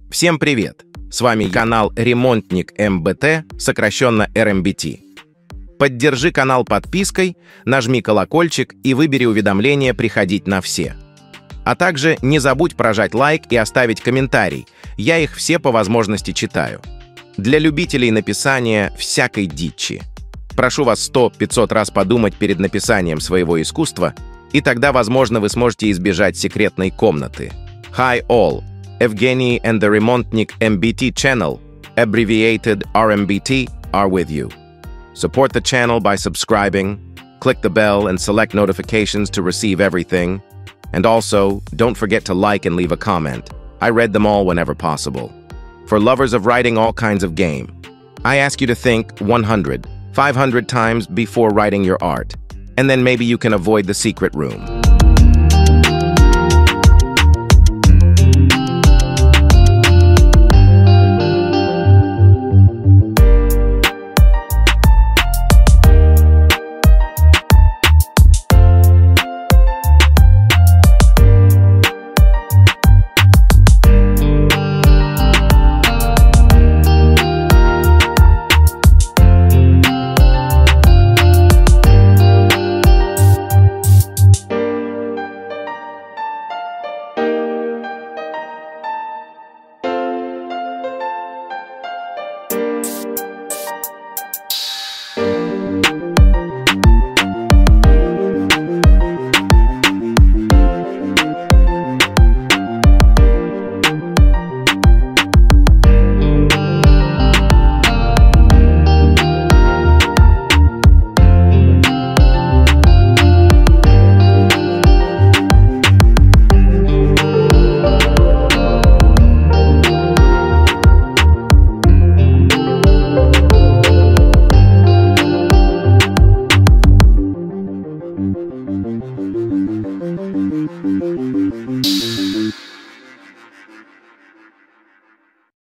Всем привет! С вами канал Remontnik МБТ, сокращенно RMBT. Поддержи канал подпиской, нажми колокольчик и выбери уведомления «Приходить на все». А также не забудь прожать лайк и оставить комментарий, я их все по возможности читаю. Для любителей написания всякой дичи. Прошу вас 100-500 раз подумать перед написанием своего искусства, и тогда, возможно, вы сможете избежать секретной комнаты. Hi all! Evgeny and the Remontnik MBT channel, abbreviated RMBT, are with you. Support the channel by subscribing, click the bell and select notifications to receive everything, and also, don't forget to like and leave a comment. I read them all whenever possible. For lovers of writing all kinds of game, I ask you to think 100, 500 times before writing your art, and then maybe you can avoid the secret room.